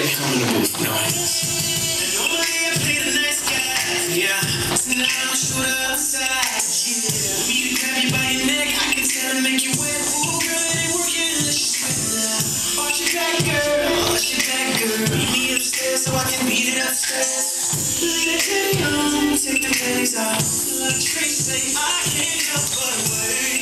come in the booth. No, Normally I play the nice guy, yeah. Tonight I'ma shoot her upside, yeah. Me to grab you by your neck, I can tell and make you wet. Ooh, girl, it ain't working unless you sweat now. Arch your back, girl, arch your back, girl. Meet me upstairs so I can beat it upstairs. Leave it titty on, take the panties off. Like Tracy say, I can't help but wait.